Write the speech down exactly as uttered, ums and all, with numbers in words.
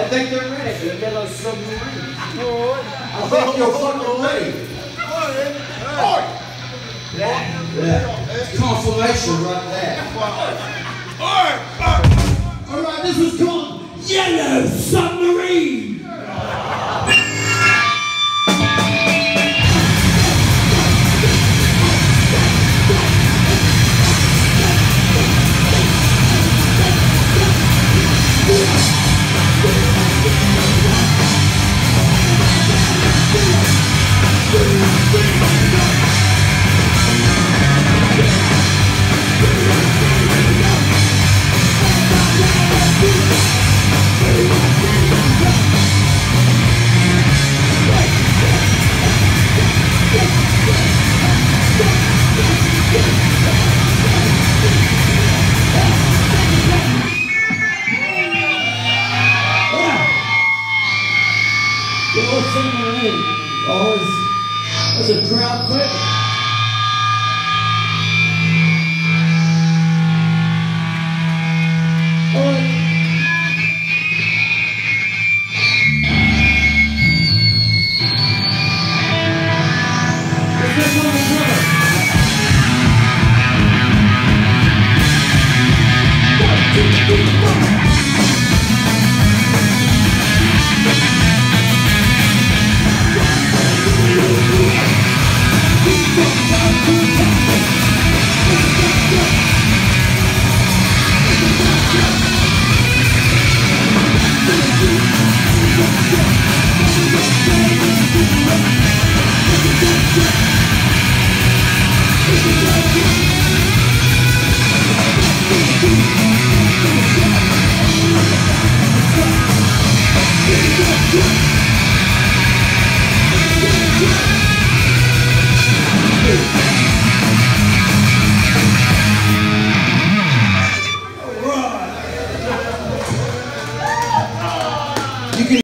think they're ready. The yellow submarine. I think you're fucking ready. Yeah. It's confirmation right there. All right, this is called Yellow Submarine. Always, as a crowd quick.